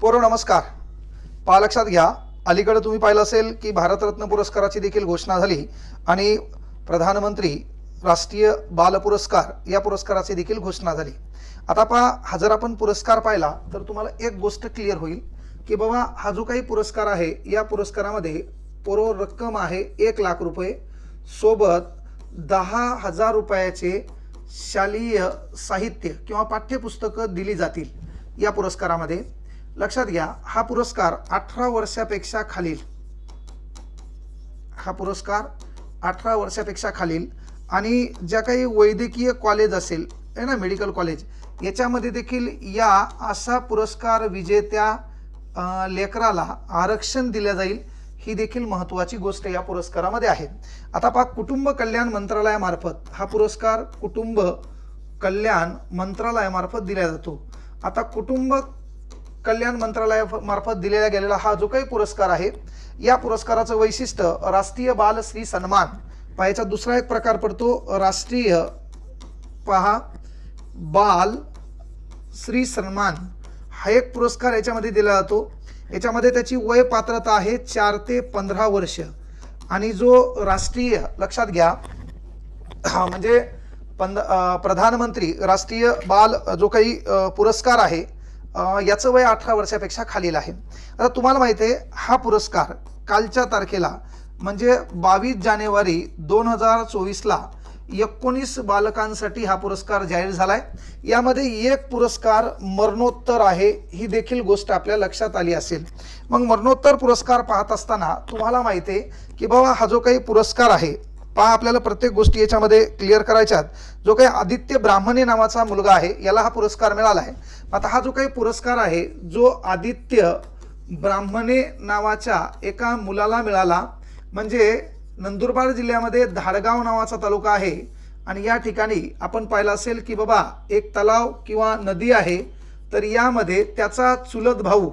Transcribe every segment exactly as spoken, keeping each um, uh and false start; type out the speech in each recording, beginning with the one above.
पोरो नमस्कार। पहा लक्षात घ्या, अलीकडे तुम्ही पाहिलं असेल की भारतरत्न पुरस्काराची देखील घोषणा झाली आणि प्रधानमंत्री राष्ट्रीय बाल पुरस्कार या पुरस्काराची देखील घोषणा झाली। आता पहा, हा जर आपण पुरस्कार पाहिला तर तुम्हाला एक गोष्ट क्लिअर होईल की बाबा हा जो काही पुरस्कार आहे या पुरस्कारामध्ये पोरो रक्कम आहे एक लाख रुपये सोबत दहा हजार रुपयाचे शालेय साहित्य किंवा पाठ्यपुस्तकं दिली जातील या पुरस्कारामध्ये। लक्षात घ्या, हा पुरस्कार अठरा वर्षापेक्षा खालील हा पुरस्कार अठरा वर्षापेक्षा खालील आणि ज्या काही वैद्यकीय कॉलेज असेल है ना, मेडिकल कॉलेज, याच्यामध्ये देखील या असा पुरस्कार विजेत्या लेकराला आरक्षण दिले जाईल। ही देखील महत्त्वाची गोष्ट या पुरस्कारामध्ये आहे। आता पहा, कुटुंब कल्याण मंत्रालयामार्फत हा पुरस्कार कुटुंब कल्याण मंत्रालयामार्फत दिला जातो। आता कुटुंब कल्याण मंत्रालयामार्फत दिलेला गेलेला हा जो काही पुरस्कार आहे या पुरस्काराचं वैशिष्ट्य राष्ट्रीय बाल श्री सन्मान, पाहायचा दुसरा एक प्रकार पडतो राष्ट्रीय पहा बाल श्री सन्मान, हा एक पुरस्कार याच्यामध्ये दिला जातो। याच्यामध्ये त्याची वय पात्रता आहे चार ते पंधरा वर्ष आणि जो राष्ट्रीय लक्षात घ्या म्हणजे प्रधानमंत्री राष्ट्रीय बाल जो काही पुरस्कार आहे याचं वय अठरा वर्षापेक्षा खालील आहे। आता तुम्हाला माहिती आहे हा पुरस्कार कालच्या तारखेला म्हणजे बावीस जानेवारी दोन हजार चोवीसला एकोणीस बालकांसाठी हा पुरस्कार जाहीर झालाय। यामध्ये एक पुरस्कार मरणोत्तर आहे, ही देखील गोष्ट आपल्या लक्षात आली असेल। मग मरणोत्तर पुरस्कार पाहत असताना तुम्हाला माहिती आहे की बाबा हा जो काही पुरस्कार आहे, पहा आपल्याला प्रत्येक गोष्टी याच्यामध्ये क्लिअर करायच्यात। जो काही आदित्य ब्राह्मणे नावाचा मुलगा आहे याला हा पुरस्कार मिळाला आहे। आता हा जो काही पुरस्कार आहे जो आदित्य ब्राह्मणे नावाच्या एका मुलाला मिळाला, म्हणजे नंदुरबार जिल्ह्यामध्ये धाडगाव नावाचा तालुका आहे आणि या ठिकाणी आपण पाहिलं असेल की बाबा एक तलाव किंवा नदी आहे, तर यामध्ये त्याचा चुलत भाऊ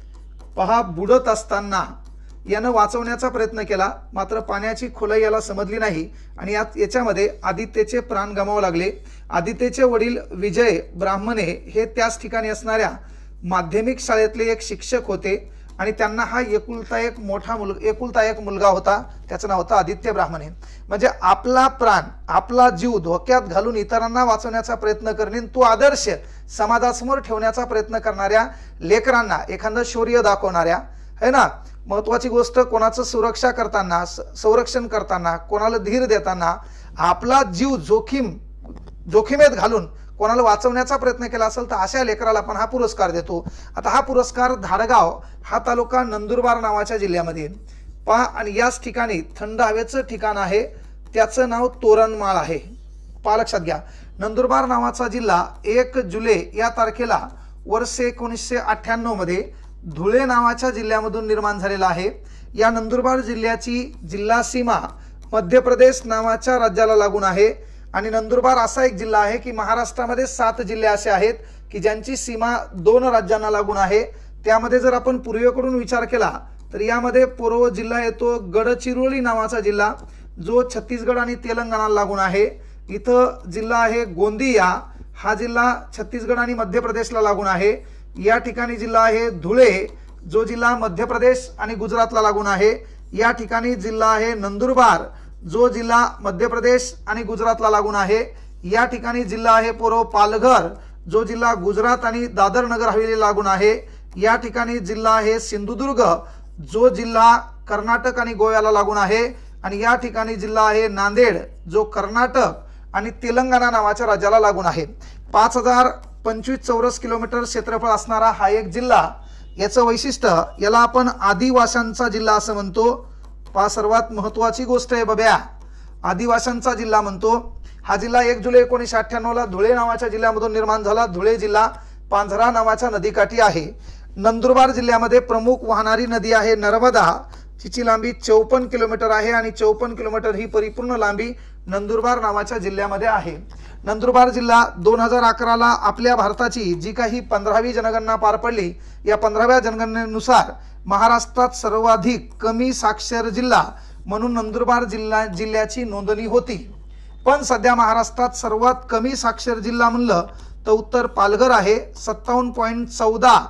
पहा बुडत असताना यानं वाचवण्याचा प्रयत्न केला, मात्र पाण्याची खोलाई याला समजली नाही आणि यात याच्यामध्ये आदित्यचे प्राण गमावे लागले। आदित्यचे वडील विजय ब्राह्मणे हे त्याच ठिकाणी असणाऱ्या माध्यमिक शाळेतले एक शिक्षक होते आणि त्यांना हा एकुलता एक मोठा मुलगा एकुलता एक मुलगा होता, त्याचं नाव होतं आदित्य ब्राह्मणे। म्हणजे आपला प्राण आपला जीव धोक्यात घालून इतरांना वाचवण्याचा प्रयत्न करणे, तो आदर्श समाजासमोर ठेवण्याचा प्रयत्न करणाऱ्या लेकरांना, एखादं शौर्य दाखवणाऱ्या है ना, महत्त्वाची गोष्ट कोणाचं सुरक्षा करताना संरक्षण करताना कोणाला धीर देताना आपला जीव जोखीम जोखीमेत घालून कोणाला वाचवण्याचा प्रयत्न केला असेल तर अशा लेकराला आपण हा पुरस्कार देतो। आता हा पुरस्कार धाडगाव हा तालुका नंदुरबार नावाच्या जिल्ह्यामध्ये पहा आणि याच ठिकाणी थंड हवेचं ठिकाण आहे, त्याचं नाव तोरणमाळ आहे। पहा लक्षात घ्या, नंदुरबार नावाचा जिल्हा एक जुलै या तारखेला वर्ष एकोणीसशे अठ्ठ्याण्णव मध्ये धुळे नावाच्या जिल्ह्यामधून निर्माण झालेला आहे। या नंदुरबार जिल्ह्याची जिल्हा सीमा मध्य प्रदेश नावाच्या राज्याला लागून आहे आणि नंदुरबार असा एक जिल्हा आहे की महाराष्ट्रामध्ये सात जिल्हे असे आहेत की ज्यांची सीमा दोन राज्यांना लागून आहे। त्यामध्ये जर आपण पूर्वेकडून विचार केला तर यामध्ये पूर्व जिल्हा येतो गडचिरोली नावाचा जिल्हा, जो छत्तीसगड आणि तेलंगणाला लागून आहे। इथं जिल्हा आहे गोंदिया, हा जिल्हा छत्तीसगड आणि मध्य प्रदेशला लागून आहे। या ठिकाणी जिल्हा आहे धुळे, जो जिल्हा मध्य प्रदेश आणि गुजरातला लागून आहे। या ठिकाणी जिल्हा आहे नंदुरबार, जो जिल्हा मध्य प्रदेश आणि गुजरातला लागून आहे। या ठिकाणी जिल्हा आहे पूर्व पालघर, जो जिल्हा गुजरात आणि दादर नगर हवेली लागून आहे। या ठिकाणी जिल्हा आहे सिंधुदुर्ग, जो जिल्हा कर्नाटक आणि गोव्याला लागून आहे आणि या ठिकाणी जिल्हा आहे नांदेड, जो कर्नाटक आणि तेलंगणा नावाच्या राज्याला लागून आहे। पाच हजार पंचवीस चौरस किलोमीटर क्षेत्रफळ असणारा हा एक जिल्हा, याचं वैशिष्ट्य याला आपण आदिवासांचा जिल्हा असं म्हणतो। पहा सर्वात महत्त्वाची गोष्ट आहे बब्या, आदिवासांचा जिल्हा म्हणतो। हा जिल्हा एक जुलै एकोणीसशे अठ्ठ्याण्णव ला धुळे नावाच्या जिल्ह्यामधून निर्माण झाला। धुळे जिल्हा पांझरा नावाच्या नदीकाठी आहे। नंदुरबार जिल्ह्यामध्ये प्रमुख वाहणारी नदी आहे नर्मदा, तिची लांबी चौपन्न किलोमीटर आहे आणि चौपन्न किलोमीटर ही परिपूर्ण लांबी नंदुरबार नावाच्या जिल्ह्यामध्ये आहे। नंदुरबार जिल्हा दोन हजार अकराला आपल्या भारताची जी काही पंधरावी जनगणना पार पडली, या पंधराव्या जनगणनेनुसार महाराष्ट्रात सर्वाधिक कमी साक्षर जिल्हा म्हणून नंदुरबार जिल्हा जिल्ह्याची नोंदणी होती। पण सध्या महाराष्ट्रात सर्वात कमी साक्षर जिल्हा म्हणलं तर उत्तर पालघर आहे, सत्तावन्न पॉईंट चौदा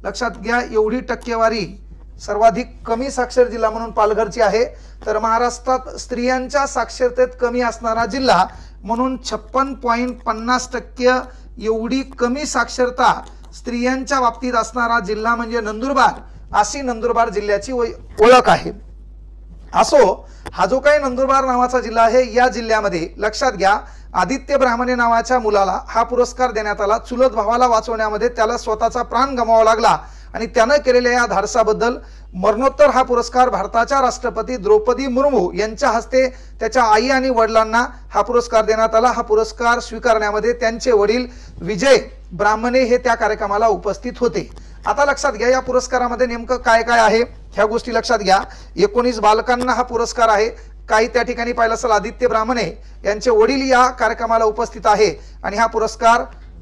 लक्षात घ्या, एवढी टक्केवारी सर्वाधिक कमी साक्षर जिल्हा म्हणून पालघरची आहे। तर महाराष्ट्रात स्त्रियांच्या साक्षरतेत कमी असणारा जिल्हा म्हणून छप्पन पॉईंट पन्नास टक्के एवढी कमी साक्षरता स्त्रियांच्या बाबतीत असणारा जिल्हा म्हणजे नंदुरबार, अशी नंदुरबार जिल्ह्याची ओळख आहे। असो, हा जो काही नंदुरबार नावाचा जिल्हा आहे, या जिल्ह्यामध्ये लक्षात घ्या, आदित्य ब्राह्मणे नावाच्या मुलाला हा पुरस्कार देण्यात आला। चुलत भावाला वाचवण्यामध्ये त्याला स्वतःचा प्राण गमवावा लागला आणि त्याने केलेल्या या धाडसाबद्दल मरणोत्तर हा पुरस्कार भारताच्या राष्ट्रपती द्रौपदी मुर्मू यांच्या हस्ते त्याच्या आई आणि वडिलांना हा पुरस्कार देण्यात आला। हा पुरस्कार स्वीकारण्यामध्ये त्यांचे वडील विजय ब्राह्मणे हे त्या कार्यक्रमाला उपस्थित होते। आता लक्षात घ्या, या पुरस्कारामध्ये नेमकं काय काय आहे ह्या गोष्टी लक्षात घ्या। एकोणीस बालकांना हा पुरस्कार आहे। काही त्या ठिकाणी पाहिलं असेल, आदित्य ब्राह्मणे यांचे वडील या कार्यक्रमाला उपस्थित आहे आणि हा पुरस्कार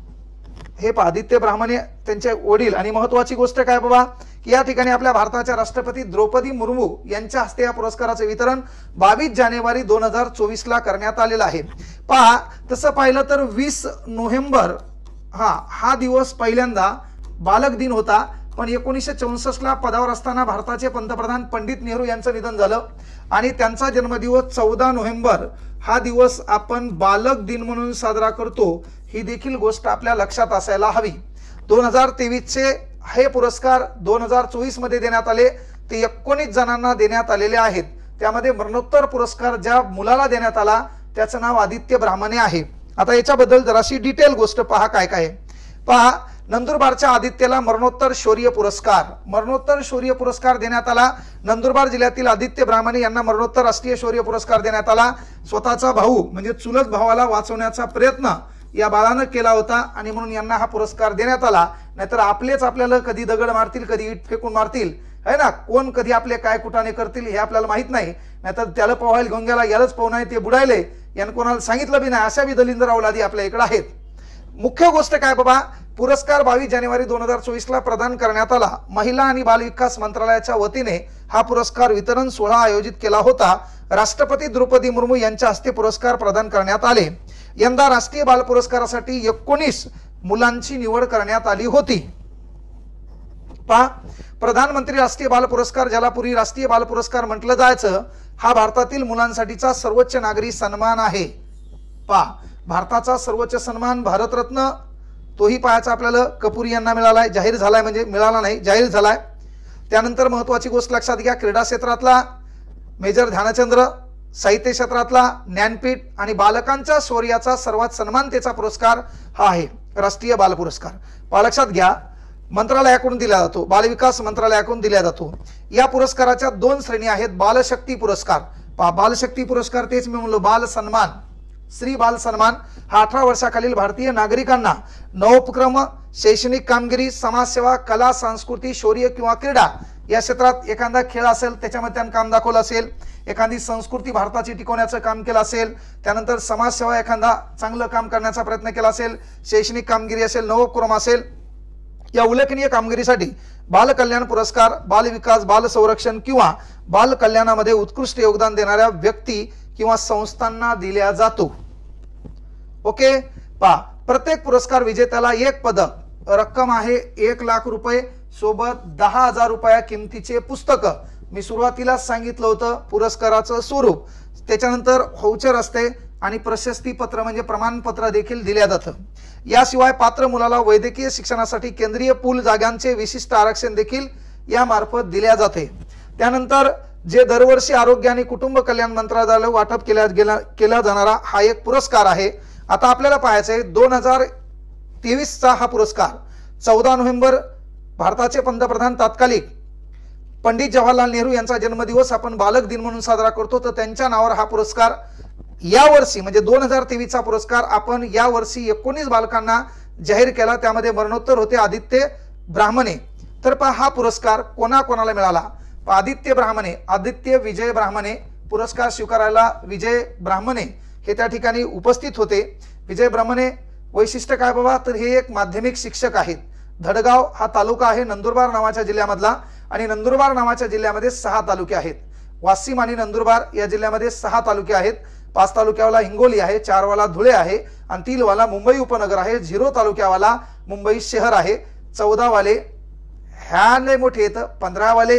हे आदित्य ब्राह्मणे त्यांचे वडील। आणि महत्वाची गोष्ट काय बाबा, की या ठिकाणी आपल्या भारताच्या राष्ट्रपती द्रौपदी मुर्मू यांच्या हस्ते या पुरस्काराचे वितरण बावीस जानेवारी दोन हजार चोवीस ला करण्यात आलेलं आहे। पहा, तसं पाहिलं तर वीस नोव्हेंबर हा हा दिवस पहिल्यांदा बालक दिन होता, पण एकोणीसशे चौसष्ट ला पदावर असताना भारताचे पंतप्रधान पंडित नेहरू यांचं निधन झालं आणि त्यांचा जन्मदिवस चौदा नोव्हेंबर हा दिवस आपण बालक दिन म्हणून साजरा करतो। ही देखील गोष्ट आपल्या लक्षात असायला हवी। दोन हजार तेवीस चे हे पुरस्कार दोन हजार चोवीस मध्ये देण्यात आले, ते एकोणीस जणांना देण्यात आलेले आहेत। त्यामध्ये मरणोत्तर पुरस्कार ज्या मुलाला देण्यात आला त्याचं नाव आदित्य ब्राह्मणे आहे। आता याच्याबद्दल जराशी डिटेल गोष्ट पहा काय काय आहे। पहा, नंदुरबारच्या आदित्यला मरणोत्तर शौर्य पुरस्कार मरणोत्तर शौर्य पुरस्कार देण्यात आला। नंदुरबार जिल्ह्यातील आदित्य ब्राह्मणे यांना मरणोत्तर राष्ट्रीय शौर्य पुरस्कार देण्यात आला। स्वतःचा भाऊ म्हणजे चुलत भावाला वाचवण्याचा प्रयत्न या बाळानं केला होता आणि म्हणून यांना हा पुरस्कार देण्यात आला। नाहीतर आपलेच आपल्याला कधी दगड मारतील, कधी इट फेकून मारतील, है ना, कोण कधी आपले काय कुटाने करतील हे आपल्याला माहित नाही। नाहीतर त्याला पोहायला घेऊन गेला, यालाच पोह नाही ते बुडायले, यानं कोणाला सांगितलं बी नाही, अशा बी दलिंदर अवलादी आपल्या इकडे आहेत। मुख्य गोष्ट काय बाबा, पुरस्कार बावीस जानेवारी दोन हजार चोवीस ला प्रदान करण्यात आला। महिला आणि बाल विकास मंत्रालयाच्या वतीने हा पुरस्कार वितरण सोहळा आयोजित केला होता। राष्ट्रपती द्रौपदी मुर्मू यांच्या हस्ते पुरस्कार प्रदान करण्यात आले। यंदा राष्ट्रीय बाल पुरस्कारासाठी एकोणीस मुलांची निवड करण्यात आली होती। पहा, प्रधानमंत्री राष्ट्रीय बाल पुरस्कार, ज्याला पूर्वी राष्ट्रीय बाल पुरस्कार म्हटलं जायचं, हा भारतातील मुलांसाठीचा सर्वोच्च नागरी सन्मान आहे। पहा, भारताचा सर्वोच्च सन्मान भारतरत्न तोही पाहायचा आपल्याला कपूर यांना मिळालाय, जाहीर झालाय, म्हणजे मिळाला नाही, जाहीर झालाय। त्यानंतर महत्वाची गोष्ट लक्षात घ्या, क्रीडा क्षेत्रातला मेजर ध्यानचंद्र, साहित्य क्षेत्रातला ज्ञानपीठ आणि बालकांच्या शौर्याचा सर्वात सन्मानतेचा पुरस्कार हा आहे राष्ट्रीय बाल पुरस्कार। पहा, लक्षात घ्या, मंत्रालयाकडून दिला जातो, बाल विकास मंत्रालयाकडून दिला जातो। या पुरस्काराच्या दोन श्रेणी आहेत। बालशक्ती पुरस्कार, पहा बालशक्ती पुरस्कार तेच मी म्हणलो, बाल सन्मान, श्री बाल सन्मान हा अठरा वर्षाखालील भारतीय नागरिकांना नवोपक्रम, शैक्षणिक कामगिरी, समाजसेवा, कला, संस्कृती, शौर्य किंवा क्रीडा या क्षेत्रात एखादा खेळ असेल त्याच्यामध्ये त्यांनी काम दाखवलं असेल, एखादी संस्कृती भारताची टिकवण्याचं काम केलं असेल, त्यानंतर समाजसेवा एखादा चांगलं काम करण्याचा प्रयत्न केला असेल, शैक्षणिक कामगिरी असेल, नवोपक्रम असेल, या उल्लेखनीय कामगिरीसाठी बाल कल्याण पुरस्कार बाल विकास, बाल संरक्षण किंवा बाल कल्याणामध्ये उत्कृष्ट योगदान देणाऱ्या व्यक्ती किंवा संस्थांना दिला जातो। ओके, पहा, प्रत्येक पुरस्कार विजेत्याला एक पदक, रक्कम आहे एक लाख रुपये, सोबत दहा हजार रुपया किमतीचे पुस्तक। मी सुरुवातीला सांगितलं होतं पुरस्काराचं स्वरूप, त्याच्यानंतर व्हाउचर असते आणि प्रशस्ती पत्र म्हणजे प्रमाणपत्र देखील दिले जातं। याशिवाय पात्र मुलाला वैद्यकीय शिक्षणासाठी केंद्रीय पूल जागांचे विशिष्ट आरक्षण देखील या मार्फत दिले जाते। त्यानंतर जे दरवर्षी आरोग्य आणि कुटुंब कल्याण मंत्रालयाला वाटप केला गेला केला जाणारा हा एक पुरस्कार आहे। आता आपल्याला पाहायचंय दोन हजार तेवीस चा हा पुरस्कार चौदा नोव्हेंबर भारताचे पंतप्रधान तत्कालीन पंडित जवाहरलाल नेहरू यांचा जन्मदिवस आपण बालक दिन म्हणून साजरा करतो, तर त्यांच्या नावावर हा पुरस्कार या वर्षी म्हणजे दोन हजार तेवीस चा पुरस्कार आपण या वर्षी एकोणीस बालकांना जाहीर केला। त्यामध्ये मरणोत्तर होते आदित्य ब्राह्मणे। तर पहा, हा पुरस्कार कोणा कोणाला मिळाला। आदित्य ब्राह्मणे, आदित्य विजय ब्राह्मणे पुरस्कार स्वीकारायला विजय ब्राह्मणे हे त्या ठिकाणी उपस्थित होते। विजय ब्राह्मणे वैशिष्ट्य काय बाबा, तर हे एक माध्यमिक शिक्षक आहेत। धडगाव हा तालुका आहे नंदुरबार नावाच्या जिल्ह्यामधला आणि नंदुरबार नावाच्या जिल्ह्यामध्ये सहा तालुके आहेत। वाशिम आणि नंदुरबार या जिल्ह्यामध्ये सहा तालुके आहेत। पाच तालुक्यावाला हिंगोली आहे, चार वाला धुळे आहे आणि तीन वाला मुंबई उपनगर आहे, झिरो तालुक्यावाला मुंबई शहर आहे, चौदा वाले ह्या लय मोठे येतं, पंधरावाले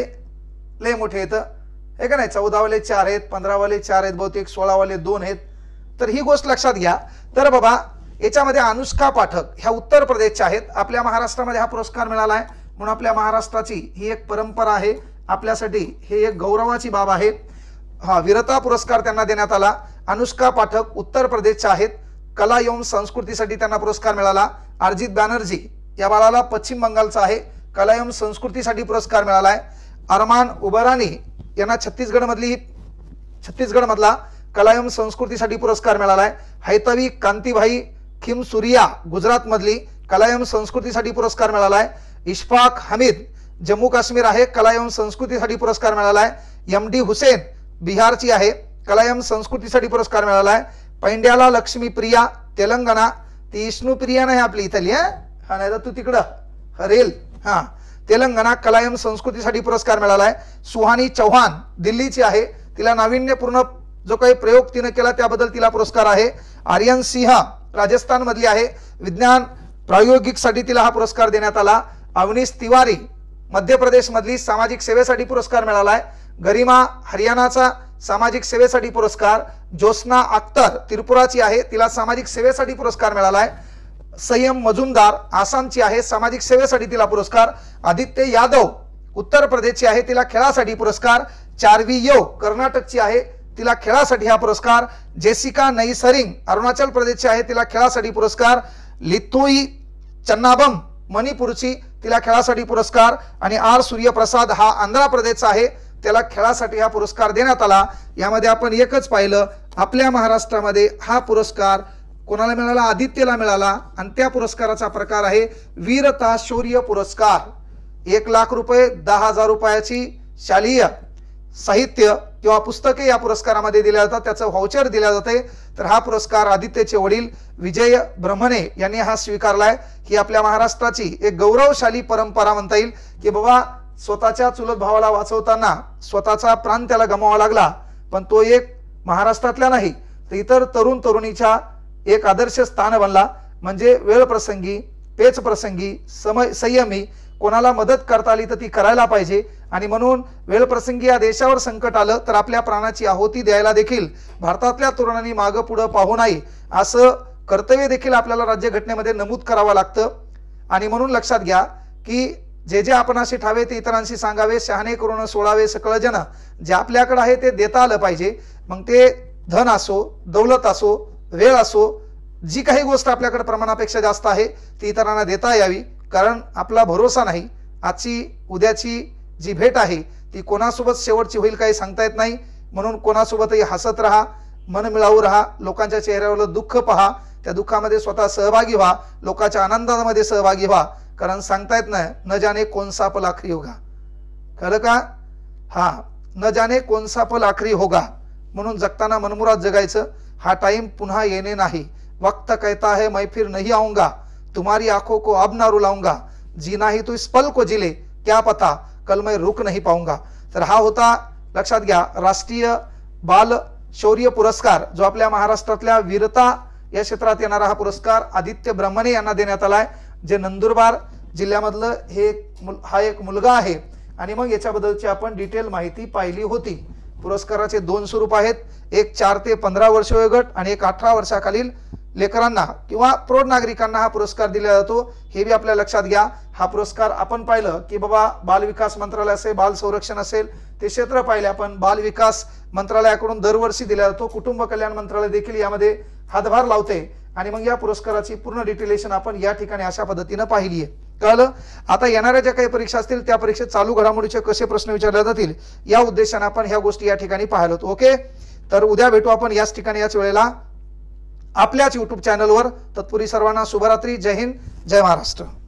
लय मोठे येतं हे का नाही, चौदावाले चार आहेत, पंधरावाले चार आहेत, बहुतेक सोळावाले दोन आहेत. तर ही गोष्ट लक्षात घ्या. तर बाबा याच्यामध्ये अनुष्का पाठक ह्या उत्तर प्रदेशच्या आहेत. आपल्या महाराष्ट्रामध्ये हा पुरस्कार मिळाला आहे म्हणून आपल्या महाराष्ट्राची ही एक परंपरा आहे, आपल्यासाठी हे एक गौरवाची बाब आहे. हा वीरता पुरस्कार त्यांना देण्यात आला. अनुष्का पाठक उत्तर प्रदेशच्या आहेत. कला एवं संस्कृतीसाठी त्यांना पुरस्कार मिळाला. अरिजित बॅनर्जी या बाळाला पश्चिम बंगालचा आहे, कला एवं संस्कृतीसाठी पुरस्कार मिळाला आहे. अरमान उबरानी यांना छत्तीसगड मधली छत्तीसगड मधला कला एवं संस्कृतीसाठी पुरस्कार मिळाला आहे. हैतवी कांतीभाई खिमसुरिया गुजरात मधली कला एवं संस्कृतीसाठी पुरस्कार मिळाला आहे. इशफाक हमीद जम्मू काश्मीर आहे, कला एवं संस्कृतीसाठी पुरस्कार मिळाला आहे. एम डी हुसेन बिहारची आहे, कला एवं संस्कृतीसाठी पुरस्कार मिळाला आहे. पैंड्याला लक्ष्मी प्रिया तेलंगणा, ती विष्णू प्रिया नाही आपली इथली हा हा नाही तर तू तिकडं हरेल हा तेलंगणा, कला एवं संस्कृतीसाठी पुरस्कार मिळाला आहे. सुहानी चौहान दिल्लीची आहे, तिला नाविन्यपूर्ण जो काही प्रयोग तिने केला त्याबद्दल तिला पुरस्कार आहे. आर्यन सिंह राजस्थान मधली आहे, विज्ञान प्रायोगिकसाठी तिला हा पुरस्कार देण्यात आला. अवनीश तिवारी मध्य प्रदेश मधली सामाजिक सेवेसाठी पुरस्कार मिळाला आहे. गरिमा हरियाणाचा सामाजिक सेवेसाठी पुरस्कार. ज्योत्स्ना अख्तर त्रिपुराची आहे, तिला सामाजिक सेवेसाठी पुरस्कार मिळाला आहे. संयम मजुमदार आसामची आहे, सामाजिक सेवेसाठी तिला पुरस्कार. आदित्य यादव उत्तर प्रदेशची आहे, तिला खेळासाठी पुरस्कार. चार्वी यो कर्नाटकची आहे, तिला खेळासाठी हा पुरस्कार. जेसिका नईसरिंग अरुणाचल प्रदेशची आहे, तिला खेळासाठी पुरस्कार. लिथोई चन्नाबम मणिपूरची, तिला खेळासाठी पुरस्कार. आणि आर सूर्यप्रसाद हा आंध्र प्रदेशचा आहे, त्याला खेळासाठी हा पुरस्कार देण्यात आला. यामध्ये आपण एकच पाहिलं, आपल्या महाराष्ट्रामध्ये हा पुरस्कार कोणाला मिळाला, आदित्यला मिळाला. आणि त्या पुरस्काराचा प्रकार आहे वीरता शौर्य पुरस्कार. एक लाख रुपये दहा हजार रुपयाची शालेय साहित्य किंवा पुस्तके या पुरस्कारामध्ये दिल्या जातात, त्याचं व्हाउचर दिल्या जाते. तर हा पुरस्कार आदित्यचे वडील विजय ब्रह्मणे यांनी हा स्वीकारलाय. ही आपल्या महाराष्ट्राची एक गौरवशाली परंपरा म्हणता येईल की बाबा स्वतःच्या चुलत भावाला वाचवताना स्वतःचा प्राण त्याला गमावा लागला, पण तो एक महाराष्ट्रातल्या नाही तर इतर तरुण तरुणीच्या एक आदर्श स्थान बनला. म्हणजे वेळ प्रसंगी पेच प्रसंगी समय संयमी कोणाला मदत करता आली तर ती करायला पाहिजे. आणि म्हणून वेळ प्रसंगी या देशावर संकट आलं तर आपल्या प्राणाची आहुती द्यायला देखील भारतातल्या तरुणांनी मागं पुढं पाहू नये असं कर्तव्य देखील आपल्याला राज्यघटनेमध्ये नमूद करावं लागतं. आणि म्हणून लक्षात घ्या की जे जे आपणाशी ठावे ते इतरांशी सांगावे, शहाणे करून सोडावे सकळ जन. जे आपल्याकडे आहे ते देता आलं पाहिजे. मग ते धन असो, दौलत असो, वेळ असो, जी काही गोष्ट आपल्याकडे प्रमाणापेक्षा जास्त आहे ती इतरांना देता यावी. कारण आपला भरोसा नाही, आजची उद्याची जी भेट आहे ती कोणासोबत शेवटची होईल काही सांगता येत नाही. म्हणून कोणासोबतही हसत राहा, मन मिळावू राहा, लोकांच्या चेहऱ्यावर दुःख पहा, त्या दुःखामध्ये स्वतः सहभागी व्हा, लोकांच्या आनंदामध्ये सहभागी व्हा. कारण सांगता येत नाही, न जाने कौन सा पल आखरी होगा. कळलं का? हा, न जाने कौन सा पल आखरी होगा. म्हणून जगताना मनमुराद जगायचं. हा टाइम पुन्हा येणे नाही. वक्त कहता है मैं फिर नहीं आऊंगा, तुम्हारी आंखों को अब ना रुलाऊंगा, जीना ही तो इस पल को जिले, क्या पता कल मैं रुक नहीं पाऊंगा. तर हा होता, लक्षात घ्या, राष्ट्रीय बाल शौर्य पुरस्कार, जो आपल्या महाराष्ट्रातल्या वीरता या क्षेत्रात येणारा हा पुरस्कार आदित्य ब्रह्मणे यांना देण्यात आलाय, जे नंदुरबार जिल्ह्यामधलं हे हा एक मुलगा आहे. आणि मग याच्याबद्दलची आपण डिटेल माहिती पाहिली होती. पुरस्काराचे दोन स्वरूप आहेत, एक चार ते पंधरा वर्ष वयोगट आणि एक अठरा वर्षाखालील लेकरांना किंवा प्रौढ नागरिकांना हा पुरस्कार दिला जातो. हे बी आपल्या लक्षात घ्या. हा पुरस्कार आपण पाहिलं की बाबा बाल विकास मंत्रालय असेल, बाल संरक्षण असेल, ते क्षेत्र पाहिले आपण, बाल विकास मंत्रालयाकडून दरवर्षी दिला जातो. कुटुंब कल्याण मंत्रालय देखील यामध्ये हातभार लावते. आणि मग या पुरस्काराची पूर्ण डिटेलेशन आपण या ठिकाणी अशा पद्धतीने पाहिली आहे. कळलं? आता येणाऱ्या ज्या काही परीक्षा असतील त्या परीक्षेत चालू घडामोडीचे कसे प्रश्न विचारले जातील या उद्देशाने आपण ह्या गोष्टी या ठिकाणी पाहिलो. ओके, तर उद्या भेटू आपण याच ठिकाणी याच वेळेला आपल्याच यूट्यूब चॅनलवर. तत्पूर्वी सर्वांना शुभरात्री. जय हिंद, जय महाराष्ट्र.